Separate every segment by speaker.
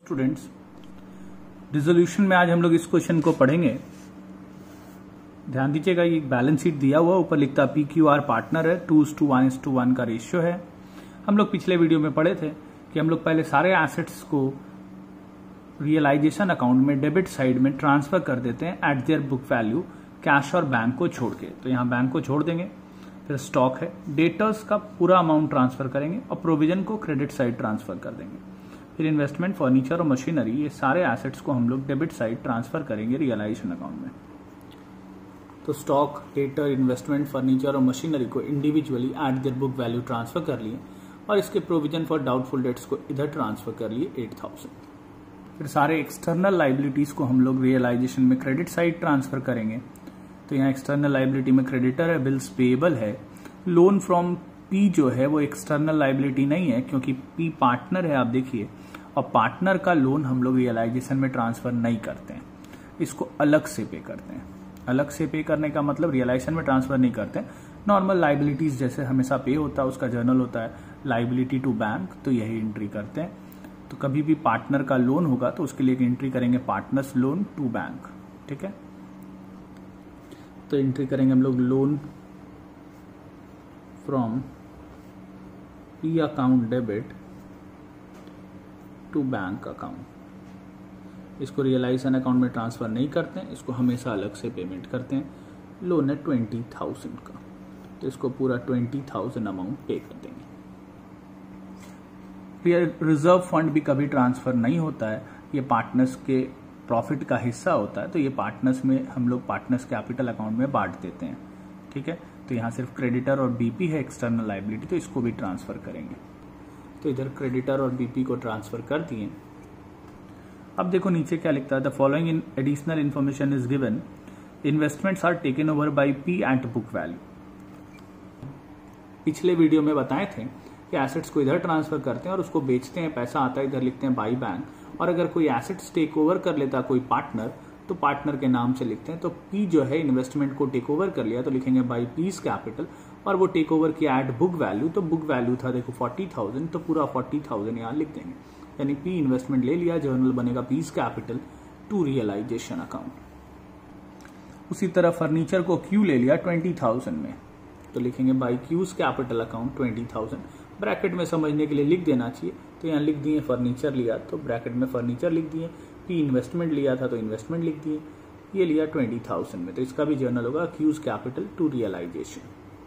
Speaker 1: Students, resolution में आज हम लोग इस क्वेश्चन को पढ़ेंगे। ध्यान दीजिएगा, ये बैलेंस शीट दिया हुआ, ऊपर लिखता PQR पार्टनर है, 2:1 का रेशियो है। हम लोग पिछले वीडियो में पढ़े थे कि हम लोग पहले सारे एसेट्स को रियलाइजेशन अकाउंट में डेबिट साइड में ट्रांसफर कर देते हैं at their book value, cash और बैंक को छोड़ के। तो यहाँ बैंक को छोड़ देंगे, फिर स्टॉक है, डेटर्स का पूरा अमाउंट ट्रांसफर करेंगे और प्रोविजन को क्रेडिट साइड ट्रांसफर कर देंगे। फिर इन्वेस्टमेंट, फर्नीचर और मशीनरी, ये सारे एसेट्स को हम लोग डेबिट साइड ट्रांसफर करेंगे रियलाइजेशन अकाउंट में। तो स्टॉक, डेटर, इन्वेस्टमेंट, फर्नीचर और मशीनरी को individually at their book value transfer कर लिए और इसके प्रोविजन फॉर डाउटफुल डेट्स को इधर ट्रांसफर कर लिए 8000। फिर सारे एक्सटर्नल लाइबिलिटीज को हम लोग रियलाइजेशन में क्रेडिट साइड ट्रांसफर करेंगे। तो यहाँ एक्सटर्नल लाइबिलिटी में क्रेडिटर है, बिल्स पेएबल है, लोन फ्रॉम पी जो है वो एक्सटर्नल लाइबिलिटी नहीं है क्योंकि पी पार्टनर है, आप देखिए, और पार्टनर का लोन हम लोग रियलाइजेशन में ट्रांसफर नहीं करते हैं, इसको अलग से पे करते हैं। अलग से पे करने का मतलब रियलाइजेशन में ट्रांसफर नहीं करते हैं। नॉर्मल लाइबिलिटीज जैसे हमेशा पे होता है, उसका जर्नल होता है लाइबिलिटी टू बैंक, तो यही एंट्री करते हैं। तो कभी भी पार्टनर का लोन होगा तो उसके लिए एक एंट्री करेंगे पार्टनर्स लोन टू बैंक, ठीक है। तो एंट्री करेंगे हम लोग loan from P account debit to bank account. इसको रियलाइजेशन अकाउंट में ट्रांसफर नहीं करते हैं, इसको हमेशा अलग से पेमेंट करते हैं। लोन है 20,000 का, तो इसको पूरा 20,000 अमाउंट पे कर देंगे। रिजर्व फंड भी कभी ट्रांसफर नहीं होता है, ये पार्टनर्स के प्रॉफिट का हिस्सा होता है, तो ये पार्टनर्स में हम लोग पार्टनर्स कैपिटल अकाउंट में बांट देते हैं, ठीक है। तो यहाँ सिर्फ क्रेडिटर और बीपी है एक्सटर्नल लाइबिलिटी, तो इसको भी ट्रांसफर करेंगे। तो इधर क्रेडिटर और बीपी को ट्रांसफर कर दिए। अब देखो नीचे क्या लिखता है, the following additional information is given, investments are taken over by P at book value. पिछले वीडियो में बताए थे कि एसेट्स को इधर ट्रांसफर करते हैं और उसको बेचते हैं, पैसा आता है, इधर लिखते हैं बाई बैंक। और अगर कोई एसेट्स टेक ओवर कर लेता कोई पार्टनर, तो पार्टनर के नाम से लिखते हैं। तो पी जो है इन्वेस्टमेंट को टेक ओवर कर लिया, तो लिखेंगे बाई पीस कैपिटल, और वो टेक ओवर किया एट बुक वैल्यू। तो बुक वैल्यू था देखो 40,000, तो पूरा 40,000 यहाँ लिख देंगे, यानी पी इन्वेस्टमेंट ले लिया, जर्नल बनेगा P's capital to realisation account. उसी तरह फर्नीचर को क्यू ले लिया 20,000 में, तो लिखेंगे by Q's capital account 20,000। Bracket में समझने के लिए लिख देना चाहिए, तो यहाँ लिख दिए फर्नीचर लिया तो ब्रैकेट में फर्नीचर लिख दिए, पी इन्वेस्टमेंट लिया था तो इन्वेस्टमेंट लिख दिए, ये लिया 20,000 में, तो इसका भी जर्नल होगा Q's capital to realisation.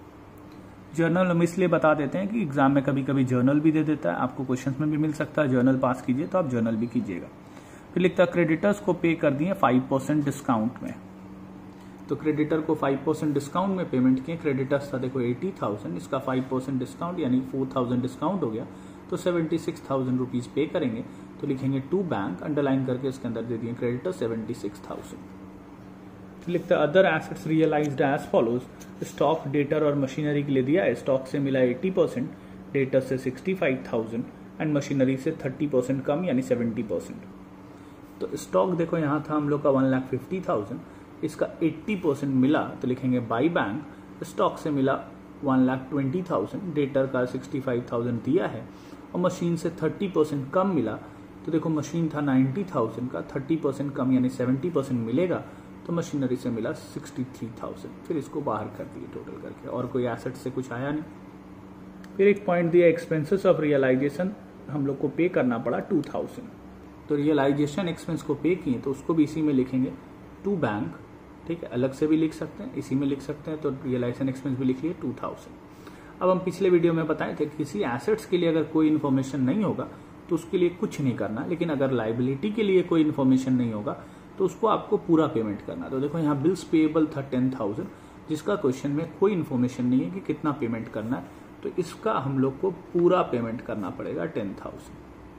Speaker 1: Journal हम इसलिए बता देते हैं कि एग्जाम में कभी कभी जर्नल भी दे देता है, आपको क्वेश्चन में भी मिल सकता है, जर्नल पास कीजिए तो आप जर्नल भी कीजिएगा। फिर लिखता है क्रेडिटर्स को पे कर दिए 5% डिस्काउंट में, तो क्रेडिटर को 5% डिस्काउंट में पेमेंट किए। क्रेडिटर्स था देखो 80,000, इसका 5% डिस्काउंट यानी 4,000 डिस्काउंट हो गया, तो 76,000 रुपीज पे करेंगे। तो लिखेंगे टू बैंक, अंडरलाइन करके इसके अंदर दे दिए क्रेडिटर 76,000। लिखता है other assets realised as follows, stock, debtor और मशीनरी के लिए दिया है, स्टॉक से मिला 80%, डेटर से 65,000 एंड मशीनरी से 30% कम यानी 70%। तो स्टॉक देखो यहाँ था हम लोग का 1,50,000, इसका 80% मिला, तो लिखेंगे बाई बैंक। स्टॉक से मिला 1,20,000, डेटर का 65,000 दिया है, और मशीन से 30% कम मिला, तो देखो मशीन था 90,000 का, 30% कम यानी 70% मिलेगा, तो मशीनरी से मिला 63,000। फिर इसको बाहर कर दिए टोटल करके, और कोई एसेट से कुछ आया नहीं। फिर एक पॉइंट दिया एक्सपेंसेस ऑफ रियलाइजेशन, हम लोग को पे करना पड़ा 2,000, तो रियलाइजेशन एक्सपेंस को पे किए, तो उसको भी इसी में लिखेंगे टू बैंक, ठीक है। अलग से भी लिख सकते हैं, इसी में लिख सकते हैं, तो रियलाइजेशन एक्सपेंस भी लिख लिए 2,000। अब हम पिछले वीडियो में बताए थे किसी एसेट्स के लिए अगर कोई इन्फॉर्मेशन नहीं होगा तो उसके लिए कुछ नहीं करना, लेकिन अगर लाइबिलिटी के लिए कोई इन्फॉर्मेशन नहीं होगा तो उसको आपको पूरा पेमेंट करना। तो देखो यहाँ बिल्स पेएबल था 10,000, जिसका क्वेश्चन में कोई इन्फॉर्मेशन नहीं है कि कितना पेमेंट करना है, तो इसका हम लोग को पूरा पेमेंट करना पड़ेगा 10,000,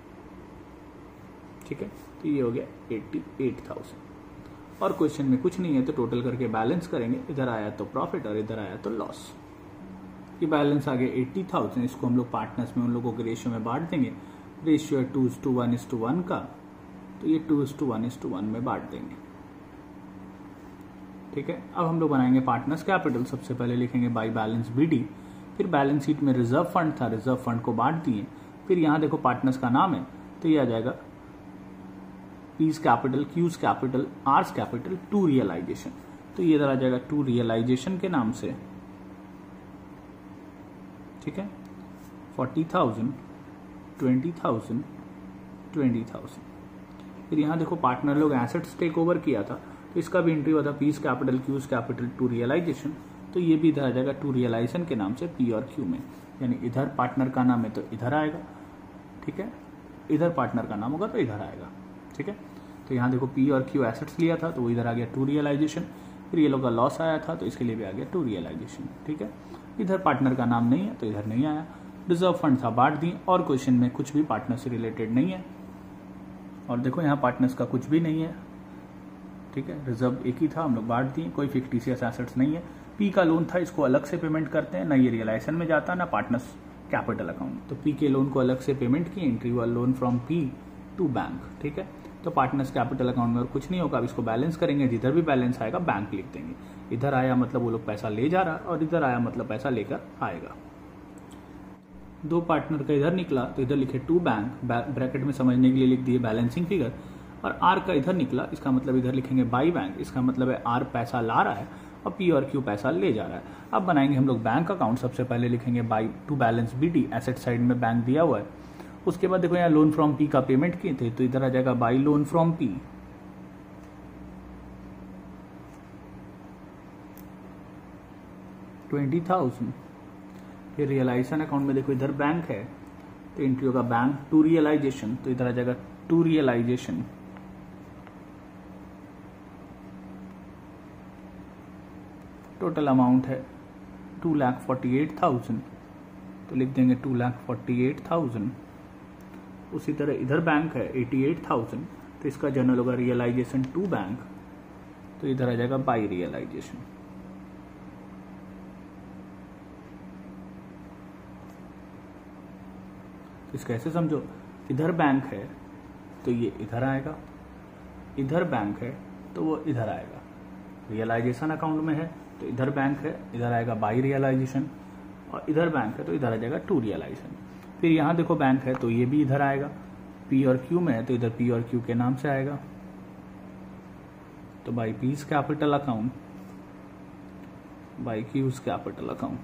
Speaker 1: ठीक है। तो ये हो गया 88,000, और क्वेश्चन में कुछ नहीं है तो टोटल करके बैलेंस करेंगे, इधर आया तो प्रॉफिट और इधर आया तो लॉस। ये बैलेंस आ गया 80,000, इसको हम लोग पार्टनर्स में उन लोगों के रेशियो में बांट देंगे। रेशियो है 2:1 का, तो ये 2:1 में बांट देंगे, ठीक है। अब हम लोग बनाएंगे पार्टनर्स कैपिटल। सबसे पहले लिखेंगे बाई बैलेंस BD, फिर बैलेंस शीट में रिजर्व फंड था, रिजर्व फंड को बांट दिए। फिर यहाँ देखो पार्टनर्स का नाम है, तो ये आ जाएगा P's capital, Q's capital, R's capital to realisation. तो ये इधर आ जाएगा टू रियलाइजेशन के नाम से, ठीक है। 40,000, 20,000, 20,000। फिर यहाँ देखो पार्टनर लोग एसेट्स टेक ओवर किया था, तो इसका भी एंट्री हुआ था P's capital, Q's capital to realisation. तो ये भी इधर आ जाएगा टू रियलाइजेशन के नाम से पी और क्यू में, यानी इधर पार्टनर का नाम है तो इधर आएगा, ठीक है। इधर पार्टनर का नाम होगा तो इधर आएगा, ठीक है। तो यहाँ देखो पी और क्यू एसेट्स लिया था तो वो इधर आ गया टू रियलाइजेशन। फिर ये लोग का लॉस आया था तो इसके लिए भी आ गया टू रियलाइजेशन, ठीक है। इधर पार्टनर का नाम नहीं है तो इधर नहीं आया। रिजर्व फंड था, बांट दिए, और क्वेश्चन में कुछ भी पार्टनर से रिलेटेड नहीं है। और देखो यहाँ पार्टनर्स का कुछ भी नहीं है, ठीक है। रिजर्व एक ही था, हम लोग बांट दिए, कोई फिक्टिशियस एसेट्स नहीं है। पी का लोन था, इसको अलग से पेमेंट करते हैं, ना ये रियलाइजेशन में जाता ना पार्टनर्स कैपिटल अकाउंट। तो पी के लोन को अलग से पेमेंट की, एंट्री हुआ loan from P to bank, ठीक है। तो पार्टनर्स कैपिटल अकाउंट में और कुछ नहीं होगा। अब इसको बैलेंस करेंगे, जिधर भी बैलेंस आएगा बैंक लिख देंगे। इधर आया मतलब वो लोग पैसा ले जा रहा, और इधर आया मतलब पैसा लेकर आएगा। दो पार्टनर का इधर निकला तो इधर लिखे टू बैंक, ब्रैकेट में समझने के लिए लिख दिए बैलेंसिंग फिगर। और आर का इधर निकला, इसका मतलब इधर लिखेंगे बाई बैंक, इसका मतलब है आर पैसा ला रहा है और पी और क्यू पैसा ले जा रहा है। अब बनाएंगे हम लोग बैंक अकाउंट। सबसे पहले लिखेंगे by to balance BT, asset side में बैंक दिया हुआ है। उसके बाद देखो यहाँ लोन फ्रॉम पी का पेमेंट किए थे तो इधर आ जाएगा बाई लोन फ्रॉम पी, 20,000। फिर रियलाइजेशन अकाउंट में देखो इधर बैंक है तो एंट्री होगा बैंक टू रियलाइजेशन, तो इधर आ जाएगा टू रियलाइजेशन। टोटल अमाउंट है 2,48,000, तो लिख देंगे 2,48,000। उसी तरह इधर बैंक है 88,000, तो इसका जनरल होगा रियलाइजेशन टू बैंक, तो इधर आ जाएगा बाई रियलाइजेशन। इसका ऐसे समझो, इधर बैंक है तो ये इधर आएगा, इधर बैंक है तो वो इधर आएगा। रियलाइजेशन अकाउंट में है तो इधर बैंक है, इधर आएगा बाई रियलाइजेशन, और इधर बैंक है तो इधर आ जाएगा टू रियलाइजेशन। फिर यहाँ देखो बैंक है तो ये भी इधर आएगा, पी और क्यू में है तो इधर पी और क्यू के नाम से आएगा, तो by P's capital account, by Q's capital account.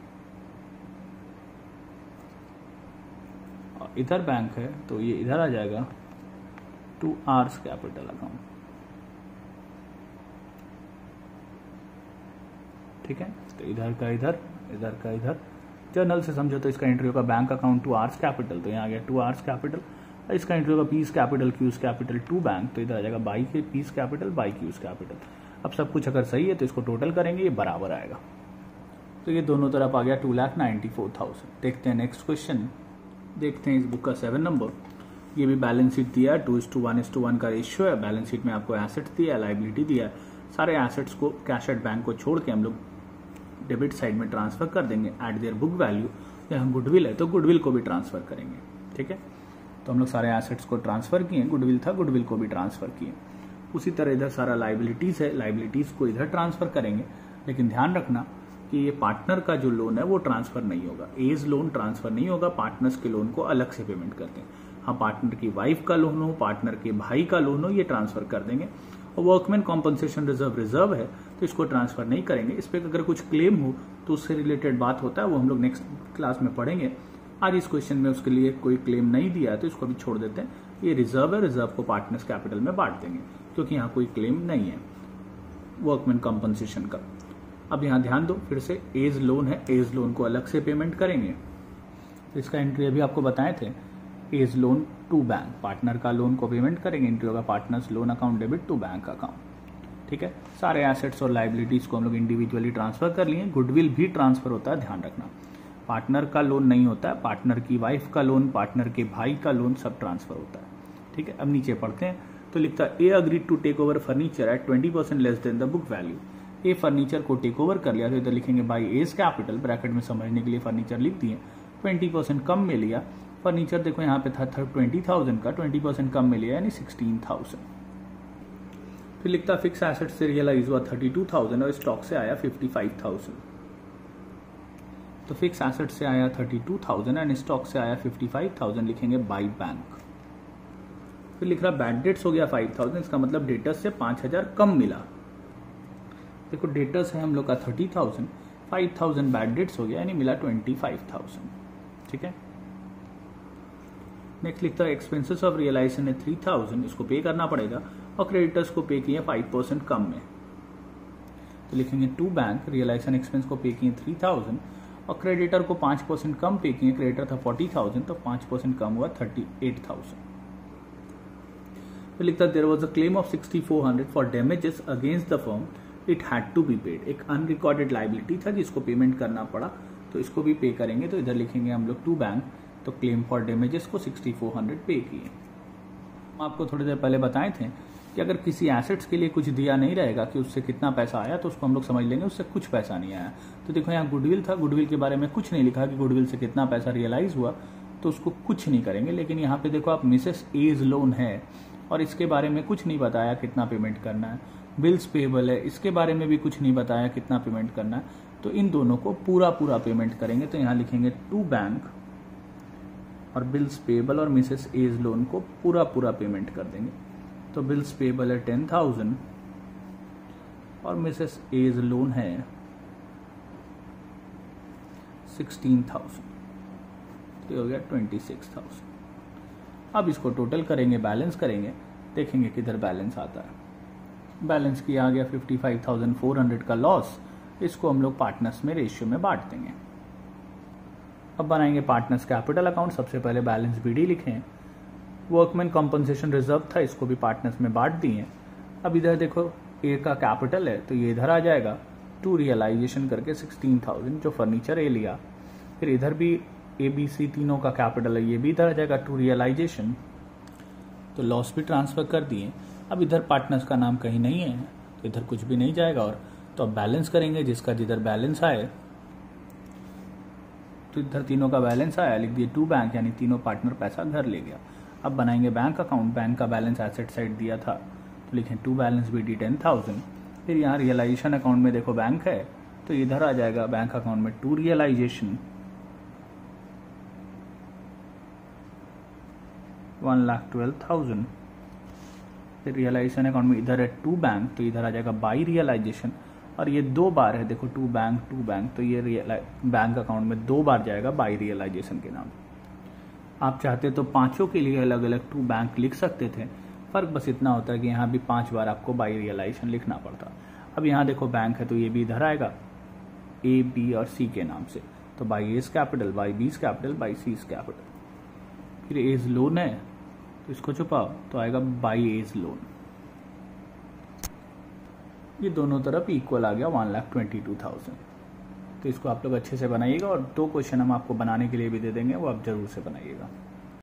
Speaker 1: और इधर बैंक है तो ये इधर आ जाएगा टू आर्स कैपिटल अकाउंट, ठीक है। तो इधर का इधर, इधर का इधर। जर्नल से समझो तो इसका एंट्री होगा bank account to R's capital, तो यहाँ आ गया टू आर्स कैपिटल। इसका एंट्री होगा P's capital Q's capital to bank, तो इधर आ जाएगा बाई के P's capital by Q's capital. अब सब कुछ अगर सही है तो इसको टोटल करेंगे, ये बराबर आएगा। तो ये दोनों तरफ आ गया 2,94,000। देखते हैं नेक्स्ट क्वेश्चन, देखते हैं इस बुक का 7 नंबर। ये भी बैलेंस शीट दिया है, 2:1:1 का रेशियो है। बैलेंस शीट में आपको एसेट्स दिया है, लाइबिलिटी दिया है। सारे एसेट्स को कैश एट बैंक को छोड़ के हम लोग डेबिट साइड में ट्रांसफर कर देंगे एट देयर बुक वैल्यू। यहाँ गुडविल है तो गुडविल को भी ट्रांसफर करेंगे, ठीक है। तो हम लोग सारे एसेट्स को ट्रांसफर किए, गुडविल था गुडविल को भी ट्रांसफर किए। उसी तरह इधर सारा लाइबिलिटीज है, लाइबिलिटीज को इधर ट्रांसफर करेंगे। लेकिन ध्यान रखना कि ये पार्टनर का जो लोन है वो ट्रांसफर नहीं होगा, एज लोन ट्रांसफर नहीं होगा। पार्टनर्स के लोन को अलग से पेमेंट करते हैं। हाँ, पार्टनर की वाइफ का लोन हो, पार्टनर के भाई का लोन हो, ये ट्रांसफर कर देंगे। और वर्कमैन कॉम्पनसेशन रिजर्व है तो इसको ट्रांसफर नहीं करेंगे। इस पर अगर कुछ क्लेम हो तो उससे रिलेटेड बात होता है, वो हम लोग नेक्स्ट क्लास में पढ़ेंगे। आज इस क्वेश्चन में उसके लिए कोई क्लेम नहीं दिया है तो इसको भी छोड़ देते हैं। ये रिजर्व है, रिजर्व को पार्टनर्स कैपिटल में बांट देंगे क्योंकि यहाँ कोई क्लेम नहीं है वर्कमैन कॉम्पनसेशन का। अब यहाँ ध्यान दो, फिर से एज लोन है, एज लोन को अलग से पेमेंट करेंगे। तो इसका एंट्री अभी आपको बताए थे, A's loan to bank, partner का लोन को पेमेंट करेंगे। एंट्री होगा partners loan account debit to bank account, ठीक है। सारे एसेट्स और लाइबिलिटीज को हम लोग इंडिविजुअली ट्रांसफर कर लिए। गुडविल भी ट्रांसफर होता है, ध्यान रखना। पार्टनर का लोन नहीं होता है, पार्टनर की वाइफ का लोन, पार्टनर के भाई का लोन सब ट्रांसफर होता है, ठीक है। अब नीचे पढ़ते हैं तो लिखता है A agreed to take over furniture at 20% less than the book value. A furniture को टेक ओवर कर लिया तो इधर लिखेंगे बाई एज कैपिटल, ब्रैकेट में समझने के लिए फर्नीचर लिख दिए। 20% कम में लिया फर्नीचर, देखो यहाँ पे था 20,000 का, 20% कम में लिया यानी 16,000। फिर लिखता फिक्स एसेट से रियलाइज हुआ 32,000 और स्टॉक से आया 55,000। तो फिक्स एसेट से आया 32,000 एंड स्टॉक से आया 55,000, लिखेंगे बाई बैंक। फिर लिख रहा बैड डेट्स हो गया 5000, इसका मतलब डेटर्स से 5000 कम मिला। देखो डेटर्स है हम लोग का 30,000, 5000 बैड डेट्स हो गया यानी मिला 25,000। ठीक है, नेक्स्ट लिखता है एक्सपेंसेस ऑफ रियलाइजेशन है 3000, इसको पे करना पड़ेगा और क्रेडिटर्स को पे किए 5% कम में। तो लिखेंगे टू बैंक रियलाइजेशन एक्सपेंस को पे किए 3000 और क्रेडिटर को 5% कम पे किए। क्रेडिटर था 40,000 तो 5% कम हुआ 38,000। तो लिखता there was a claim of 6400 for damages against the firm, it had to be paid. एक अनरिकॉर्डेड लाइबिलिटी था जिसको पेमेंट करना पड़ा, तो इसको भी पे करेंगे। तो इधर लिखेंगे हम लोग टू बैंक, तो क्लेम फॉर डैमेजेस को 6400 पे किए। हम आपको थोड़ी देर पहले बताए थे कि अगर किसी एसेट्स के लिए कुछ दिया नहीं रहेगा कि उससे कितना पैसा आया, तो उसको हम लोग समझ लेंगे उससे कुछ पैसा नहीं आया। तो देखो यहाँ गुडविल था, गुडविल के बारे में कुछ नहीं लिखा कि गुडविल से कितना पैसा रियलाइज हुआ, तो उसको कुछ नहीं करेंगे। लेकिन यहाँ पे देखो आप मिसेस एज लोन है और इसके बारे में कुछ नहीं बताया कितना पेमेंट करना है। बिल्स पेबल है, इसके बारे में भी कुछ नहीं बताया कितना पेमेंट करना है। तो इन दोनों को पूरा पूरा पेमेंट करेंगे। तो यहाँ लिखेंगे टू बैंक और बिल्स पेबल और मिसेस एज लोन को पूरा पूरा पेमेंट कर देंगे। तो बिल्स पेबल है 10,000 और मिसेस एज लोन है 16,000, तो हो गया 26,000। अब इसको टोटल करेंगे, बैलेंस करेंगे, देखेंगे किधर बैलेंस आता है। बैलेंस किया आ गया 55,400 का लॉस। इसको हम लोग पार्टनर्स में रेशियो में बांट देंगे। अब बनाएंगे पार्टनर्स कैपिटल अकाउंट। सबसे पहले बैलेंस बीडी लिखें। वर्कमैन कॉम्पनसेशन रिजर्व था, इसको भी पार्टनर्स में बांट दिए। अब इधर देखो ए का कैपिटल है तो ये इधर आ जाएगा, टू रियलाइजेशन करके 16,000 जो फर्नीचर ए लिया। फिर इधर भी ए बी सी तीनों का कैपिटल है, ये भी इधर आ जाएगा टू रियलाइजेशन। तो लॉस भी ट्रांसफर कर दिए। अब इधर पार्टनर्स का नाम कहीं नहीं है तो इधर कुछ भी नहीं जाएगा। और तो अब बैलेंस करेंगे, जिसका जिधर बैलेंस आए, तो इधर तीनों का बैलेंस आया, लिख दिए टू बैंक, यानी तीनों पार्टनर पैसा घर ले गया। अब बनाएंगे बैंक अकाउंट। बैंक का बैलेंस एसेट साइड दिया था तो लिखें टू बैलेंस बीडी 10,000। फिर यहाँ रियलाइजेशन अकाउंट में देखो बैंक है तो इधर आ जाएगा बैंक अकाउंट में टू रियलाइजेशन 1,12,000। फिर रियलाइजेशन अकाउंट में इधर है टू बैंक तो इधर आ जाएगा बाई रियलाइजेशन। और ये दो बार है, देखो टू बैंक, तो ये बैंक अकाउंट में दो बार जाएगा बाई रियलाइजेशन के नाम। आप चाहते तो पांचों के लिए अलग अलग टू बैंक लिख सकते थे, फर्क बस इतना होता है कि यहाँ भी 5 बार आपको बाई रियलाइजेशन लिखना पड़ता। अब यहाँ देखो बैंक है तो ये भी इधर आएगा ए बी और सी के नाम से, तो by A's capital, by B's capital, by C's capital. फिर एज लोन है तो इसको छुपाओ तो आएगा बाई एज लोन। ये दोनों तरफ इक्वल आ गया 1,22,000। तो इसको आप लोग अच्छे से बनाइएगा और 2 क्वेश्चन हम आपको बनाने के लिए भी दे देंगे, वो आप जरूर से बनाइएगा।